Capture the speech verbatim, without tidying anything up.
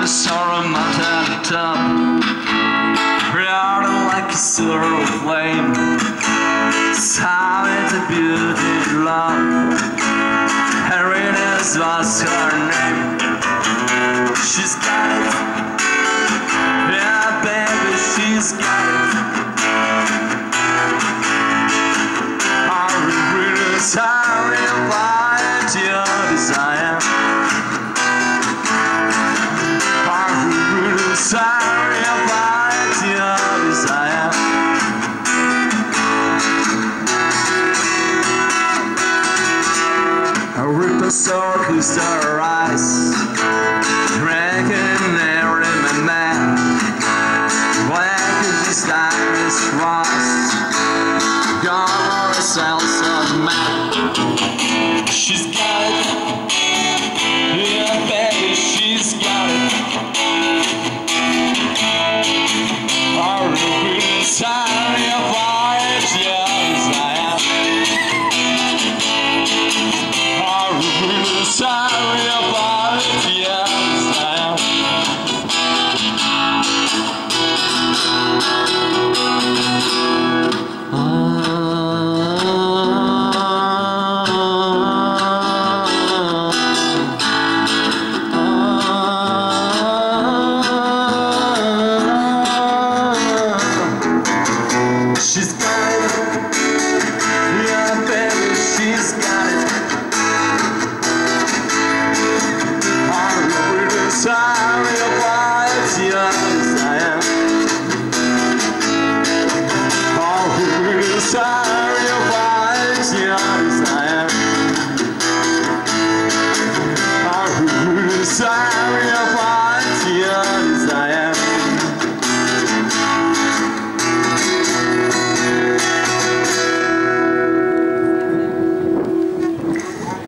I saw a mountain top, proud like a silver flame. Saw it a beauty love, Happiness was her name. She's got it, yeah baby, she's got it. Are you really sorry about your desire? Sorry about your desire. A ripper sword who's her eyes, drinking air in my man. Black as these diamonds crossed, gone or a cells of man. She's got it, yeah baby, she's got it. Sorry about your desire. I'm really sorry about your desire. She's got it, yeah baby, she's got it. I'm really sorry about your desire. I'm really sorry about your desire. I'm really sorry.